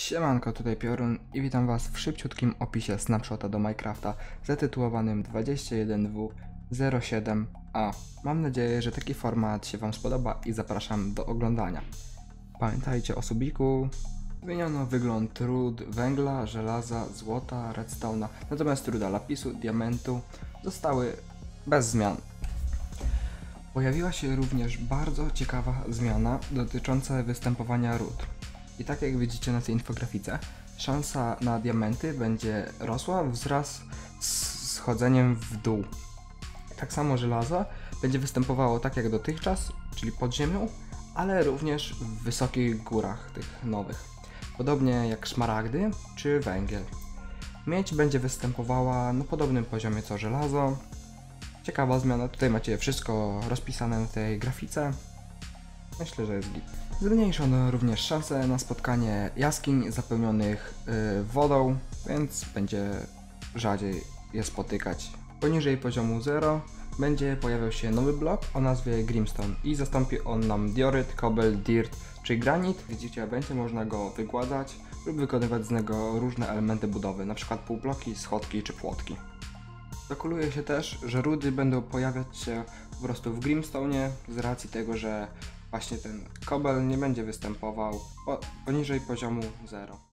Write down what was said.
Siemanko, tutaj Piorun i witam was w szybciutkim opisie snapshota do Minecrafta zatytułowanym 21W07A. Mam nadzieję, że taki format się wam spodoba i zapraszam do oglądania. Pamiętajcie o subiku. Zmieniono wygląd ród węgla, żelaza, złota, redstone'a, natomiast ruda lapisu, diamentu zostały bez zmian. Pojawiła się również bardzo ciekawa zmiana dotycząca występowania ród. I tak jak widzicie na tej infografice, szansa na diamenty będzie rosła wraz z schodzeniem w dół. Tak samo żelazo będzie występowało tak jak dotychczas, czyli pod ziemią, ale również w wysokich górach tych nowych. Podobnie jak szmaragdy czy węgiel. Miedź będzie występowała na podobnym poziomie co żelazo. Ciekawa zmiana, tutaj macie wszystko rozpisane na tej grafice. Myślę, że jest git. Zmniejszono również szanse na spotkanie jaskiń zapełnionych wodą, więc będzie rzadziej je spotykać. Poniżej poziomu 0 będzie pojawiał się nowy blok o nazwie Grimstone i zastąpi on nam dioryt, kobel, dirt czy granit. Widzicie, będzie można go wygładzać lub wykonywać z niego różne elementy budowy, np. półbloki, schodki czy płotki. Spekuluje się też, że rudy będą pojawiać się po prostu w Grimstone'ie z racji tego, że właśnie ten kobel nie będzie występował poniżej poziomu 0.